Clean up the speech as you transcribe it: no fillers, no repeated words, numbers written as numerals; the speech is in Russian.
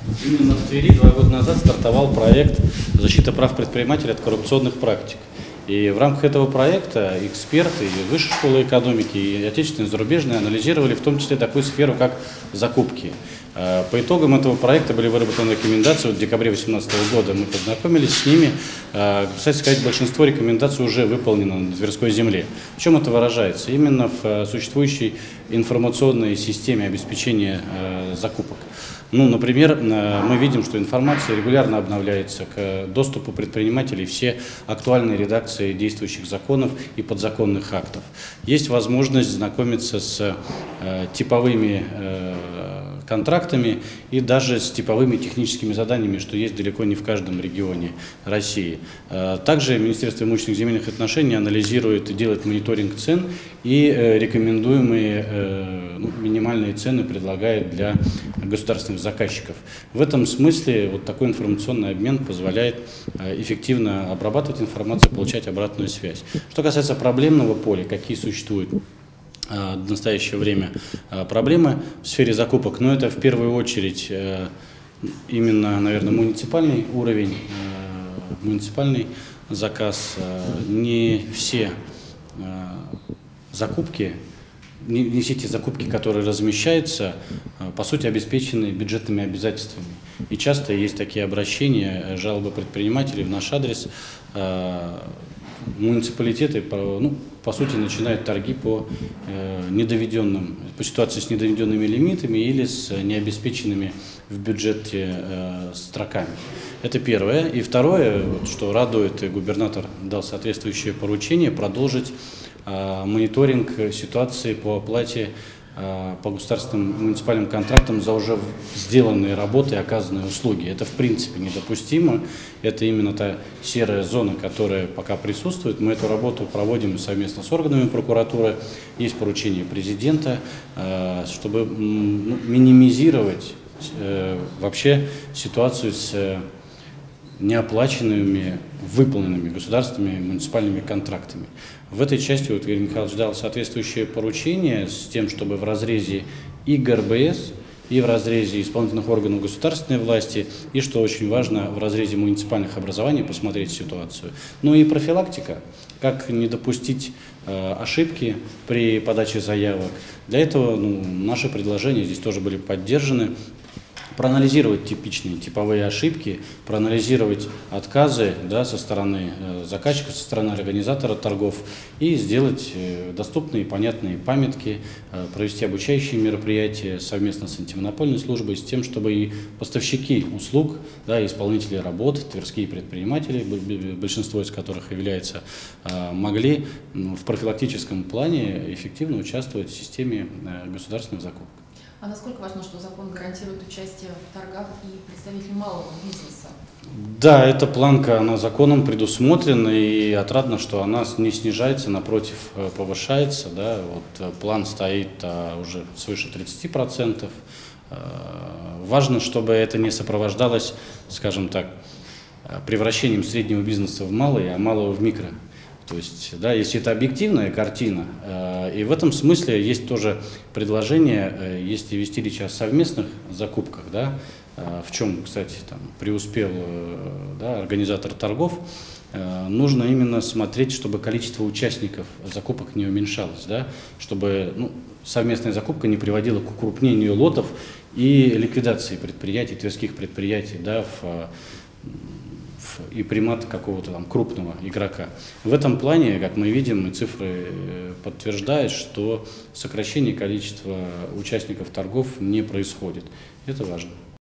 Именно в Твери 2 года назад стартовал проект «Защита прав предпринимателей от коррупционных практик». И в рамках этого проекта эксперты и Высшей школы экономики, и отечественные, и зарубежные анализировали в том числе такую сферу, как закупки. По итогам этого проекта были выработаны рекомендации. В декабре 2018 года мы познакомились с ними. Кстати сказать, большинство рекомендаций уже выполнено на Тверской земле. В чем это выражается? Именно в существующей информационной системе обеспечения закупок. Ну, например, мы видим, что информация регулярно обновляется к доступу предпринимателей, все актуальные редакции действующих законов и подзаконных актов. Есть возможность знакомиться с типовыми контрактами и даже с типовыми техническими заданиями, что есть далеко не в каждом регионе России. Также Министерство имущественных и земельных отношений анализирует и делает мониторинг цен и рекомендуемые минимальные цены предлагает для государственных заказчиков. В этом смысле вот такой информационный обмен позволяет эффективно обрабатывать информацию, получать обратную связь. Что касается проблемного поля, какие существуют в настоящее время проблемы в сфере закупок, но это в первую очередь именно, наверное, муниципальный уровень, муниципальный заказ. Не все закупки, не все те закупки, которые размещаются, по сути, обеспечены бюджетными обязательствами. И часто есть такие обращения, жалобы предпринимателей в наш адрес. Муниципалитеты, по сути, начинают торги по ситуации с недоведенными лимитами или с необеспеченными в бюджете строками. Это первое. И второе, что радует, и губернатор дал соответствующее поручение, продолжить мониторинг ситуации по оплате по государственным муниципальным контрактам за уже сделанные работы и оказанные услуги. Это в принципе недопустимо. Это именно та серая зона, которая пока присутствует. Мы эту работу проводим совместно с органами прокуратуры. Есть поручение президента, чтобы минимизировать вообще ситуацию с неоплаченными, выполненными государственными муниципальными контрактами. В этой части вот Игорь Михайлович дал соответствующее поручение с тем, чтобы в разрезе и ГРБС, и в разрезе исполнительных органов государственной власти, и, что очень важно, в разрезе муниципальных образований посмотреть ситуацию. Ну и профилактика, как не допустить ошибки при подаче заявок. Для этого наши предложения здесь тоже были поддержаны. Проанализировать типовые ошибки, проанализировать отказы со стороны заказчика, со стороны организатора торгов и сделать доступные и понятные памятки, провести обучающие мероприятия совместно с антимонопольной службой с тем, чтобы и поставщики услуг, исполнители работ, тверские предприниматели, большинство из которых является, могли в профилактическом плане эффективно участвовать в системе государственных закупок. А насколько важно, что закон гарантирует участие в торгах и представителей малого бизнеса? Да, эта планка, она законом предусмотрена, и отрадно, что она не снижается, напротив, повышается. Вот план стоит уже свыше 30%. Важно, чтобы это не сопровождалось, скажем так, превращением среднего бизнеса в малый, а малого в микро. То есть, если это объективная картина, и в этом смысле есть тоже предложение, если вести речь о совместных закупках, в чем, кстати, преуспел организатор торгов, нужно именно смотреть, чтобы количество участников закупок не уменьшалось, чтобы совместная закупка не приводила к укрупнению лотов и ликвидации предприятий, тверских предприятий, и примат какого-то крупного игрока. В этом плане, как мы видим, и цифры подтверждают, что сокращение количества участников торгов не происходит. Это важно.